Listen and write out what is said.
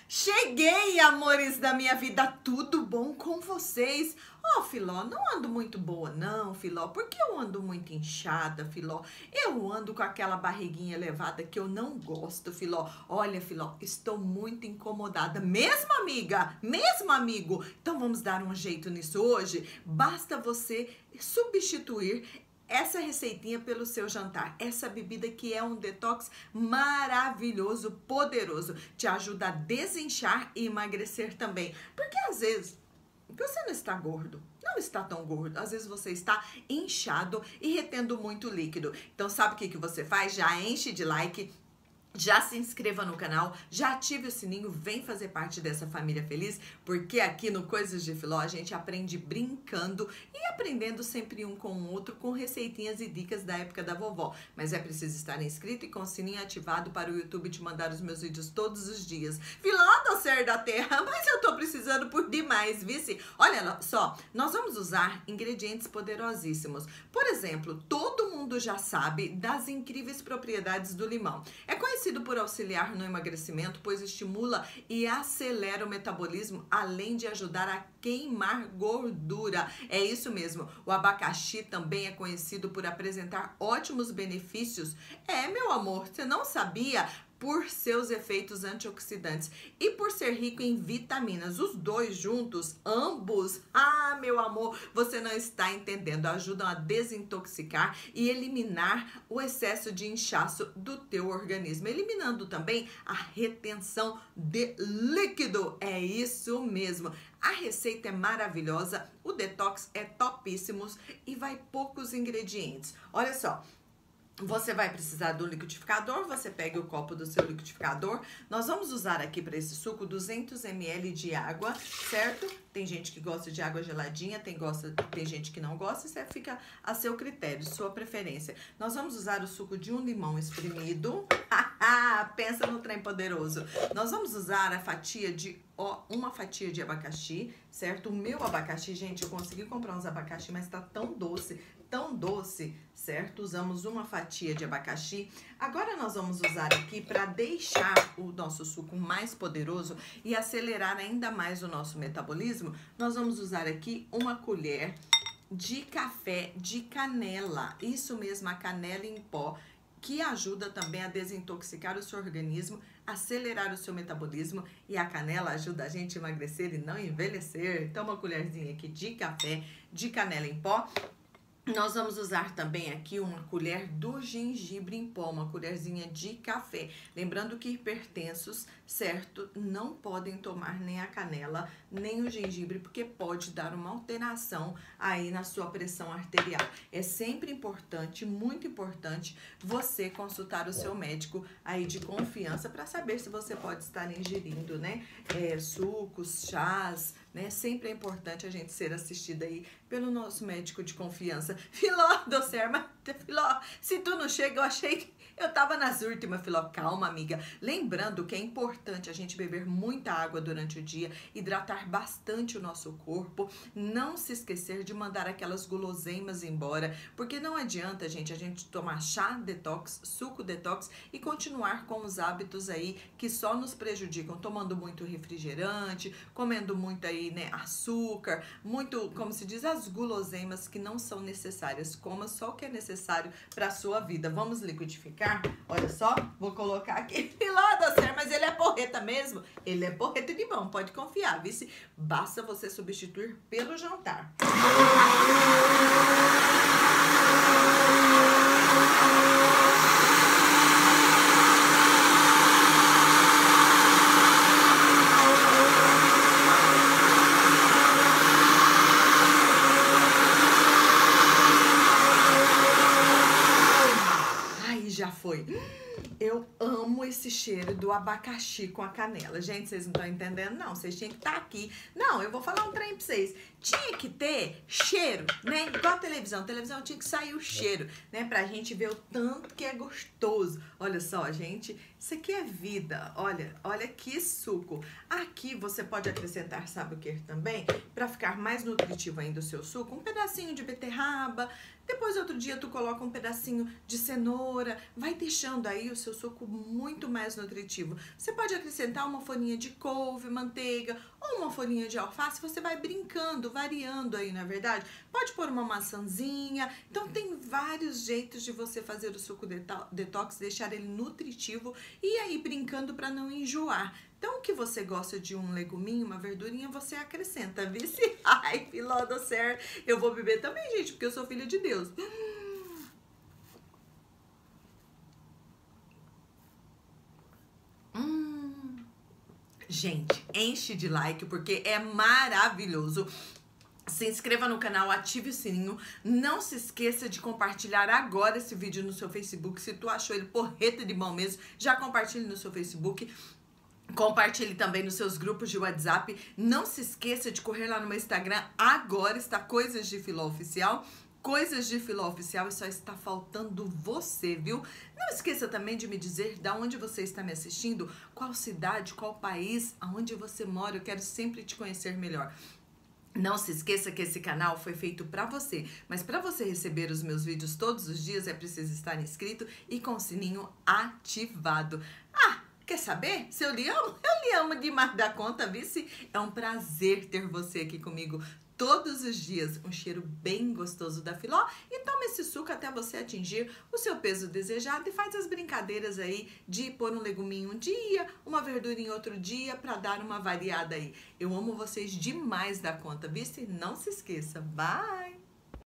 Cheguei, amores da minha vida, tudo bom com vocês? Filó, não ando muito boa não, Filó, porque eu ando muito inchada, Filó. Eu ando com aquela barriguinha elevada que eu não gosto, Filó. Olha, Filó, estou muito incomodada, mesmo amiga, mesmo amigo. Então vamos dar um jeito nisso hoje? Basta você substituir essa receitinha pelo seu jantar, essa bebida que é um detox maravilhoso, poderoso, te ajuda a desinchar e emagrecer também, porque às vezes você não está gordo, não está tão gordo, às vezes você está inchado e retendo muito líquido. Então sabe o que você faz? Já enche de like, já se inscreva no canal, já ative o sininho, vem fazer parte dessa família feliz, porque aqui no Coisas de Filó a gente aprende brincando e aprendendo sempre um com o outro com receitinhas e dicas da época da vovó. Mas é preciso estar inscrito e com o sininho ativado para o YouTube te mandar os meus vídeos todos os dias. Filó do Ser da Terra, mas eu tô precisando por demais, vice? Olha só, nós vamos usar ingredientes poderosíssimos. Por exemplo, todo mundo já sabe das incríveis propriedades do limão. É conhecido por auxiliar no emagrecimento, pois estimula e acelera o metabolismo, além de ajudar a queimar gordura. É isso mesmo, o abacaxi também é conhecido por apresentar ótimos benefícios. Meu amor, você não sabia? Por seus efeitos antioxidantes e por ser rico em vitaminas. Os dois juntos, ambos, meu amor, você não está entendendo, ajudam a desintoxicar e eliminar o excesso de inchaço do teu organismo, eliminando também a retenção de líquido. É isso mesmo. A receita é maravilhosa, o detox é topíssimo e vai poucos ingredientes. Olha só. Você vai precisar do liquidificador, você pega o copo do seu liquidificador. Nós vamos usar aqui para esse suco 200 ml de água, certo? Tem gente que gosta de água geladinha, tem gente que não gosta, isso fica a seu critério, sua preferência. Nós vamos usar o suco de um limão espremido. Pensa no trem poderoso. Nós vamos usar a fatia de uma fatia de abacaxi, certo? O meu abacaxi, gente, eu consegui comprar uns abacaxi, mas tá tão doce, certo? Usamos uma fatia de abacaxi. Agora nós vamos usar aqui para deixar o nosso suco mais poderoso e acelerar ainda mais o nosso metabolismo. Nós vamos usar aqui uma colher de café de canela. Isso mesmo, a canela em pó, que ajuda também a desintoxicar o seu organismo, acelerar o seu metabolismo, e a canela ajuda a gente a emagrecer e não envelhecer. Então uma colherzinha aqui de café de canela em pó. Nós vamos usar também aqui uma colher do gengibre em pó, uma colherzinha de café. Lembrando que hipertensos, certo, não podem tomar nem a canela, nem o gengibre, porque pode dar uma alteração aí na sua pressão arterial. É sempre importante, muito importante, você consultar o seu médico aí de confiança para saber se você pode estar ingerindo, né, sucos, chás, né? Sempre é importante a gente ser assistida aí pelo nosso médico de confiança. Filó do Ser, mas Filó, se tu não chega, eu achei que eu tava nas últimas, Filó. Calma, amiga. Lembrando que é importante a gente beber muita água durante o dia, hidratar bastante o nosso corpo, não se esquecer de mandar aquelas guloseimas embora, porque não adianta, gente, a gente tomar chá detox, suco detox e continuar com os hábitos aí que só nos prejudicam, tomando muito refrigerante, comendo muito aí, né, açúcar, muito, como se diz, as guloseimas que não são necessárias. Coma só o que é necessário para a sua vida. Vamos liquidificar? Olha só, vou colocar aqui Filó do Ser, mas ele é porreta mesmo? Ele é porreta de bom, pode confiar, vice? Basta você substituir pelo jantar. Já foi. Eu amo esse cheiro do abacaxi com a canela. Gente, vocês não estão entendendo, não. Vocês tinham que estar aqui. Não, eu vou falar um trem pra vocês. Tinha que ter cheiro, né? Igual a televisão. A televisão tinha que sair o cheiro, né? Pra gente ver o tanto que é gostoso. Olha só, gente, Isso aqui é vida. Olha, olha que suco. Aqui você pode acrescentar, sabe o que também? Para ficar mais nutritivo ainda o seu suco, um pedacinho de beterraba. Depois, outro dia, tu coloca um pedacinho de cenoura. Vai deixando aí o seu suco muito mais nutritivo. Você pode acrescentar uma folhinha de couve, manteiga ou uma folhinha de alface. Você vai brincando, variando aí, não é verdade? Pode pôr uma maçãzinha. Então, tem vários jeitos de você fazer o suco detox, deixar ele nutritivo e aí brincando para não enjoar. Então, o que você gosta de um leguminho, uma verdurinha, você acrescenta, vice? Ai, Filó do céu. Eu vou beber também, gente, porque eu sou filha de Deus. Gente, enche de like, porque é maravilhoso. Se inscreva no canal, ative o sininho. Não se esqueça de compartilhar agora esse vídeo no seu Facebook. Se tu achou ele porreta de bom mesmo, já compartilhe no seu Facebook. Compartilhe também nos seus grupos de WhatsApp. Não se esqueça de correr lá no meu Instagram. Agora está Coisas de Filó Oficial. Coisas de Filó Oficial, e só está faltando você, viu? Não esqueça também de me dizer de onde você está me assistindo, qual cidade, qual país, aonde você mora. Eu quero sempre te conhecer melhor. Não se esqueça que esse canal foi feito para você, mas para você receber os meus vídeos todos os dias é preciso estar inscrito e com o sininho ativado. Quer saber? Se eu lhe amo? Eu lhe amo demais da conta, vice? É um prazer ter você aqui comigo todos os dias. Um cheiro bem gostoso da Filó e toma esse suco até você atingir o seu peso desejado e faz as brincadeiras aí de pôr um leguminho um dia, uma verdurinha outro dia para dar uma variada aí. Eu amo vocês demais da conta, vice? Não se esqueça. Bye!